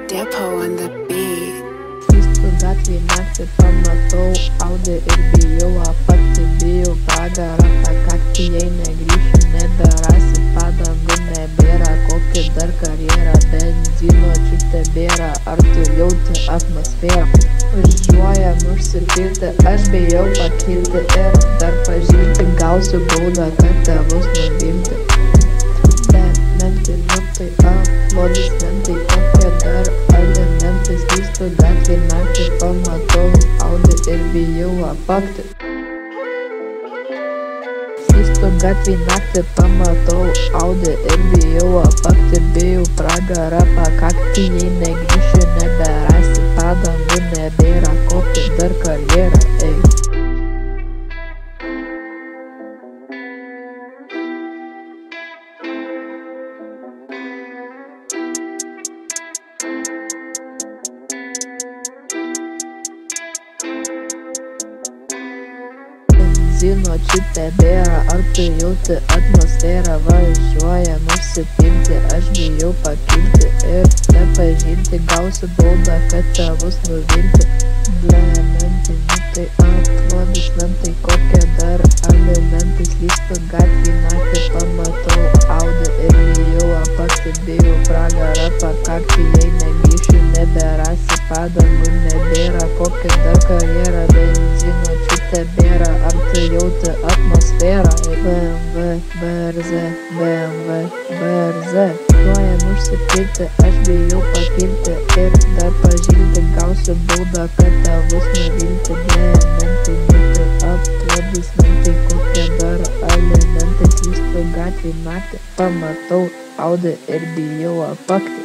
Depo on the beat. Slystu gatvėj naktį pamatau Audi ir bijau apakti, bijau pragarą pakakti, jei negrįšiu neberasi, padangų nebėra, kokia dar karjera, benzino čia tebėra, ar tu jauti atmosferą? Važiuojam užsipilti, aš bijau pakilti ir dar pažinti, gausiu baudą, kad tėvus nuvilti. Bet mentinukai, aplodismentai, kokie dar alimentai, slystu gatvėj naktį pamatau Audi ir bijau apakti. Slystu gatvėj naktį pamatau Audi ir bijau apakti, bijau pragarą pakakti, jei negrįšiu neberasi, padangų nebėra, kokia dar karjera, ei. Benzino čia tebėra, ar tu jauti atmosferą, važiuojam užsipilti, aš bijau pakilti ir nepažinti, gausiu baudą, kad tėvus nuvilti. Mentinukai, aplodismentai, kokie dar alimentai, slystu gatvėj naktį pamatau Audi ir bijau apakti, bijau pragarą pakakti, jei negrįšiu neberasi, padangų nebėra, kokia dar karjera, benzino čia tebėra, ar tu jauti atmosferą? BMW, BRZ, važiuojam užsipilti, aš bijau pakilti ir dar pažinti, gausiu baudą, kad tėvus nuvilti. Mentinukai, aplodismentai, kokie dar alimentai, slystu gatvėj naktį pamatau Audi ir bijau apakti.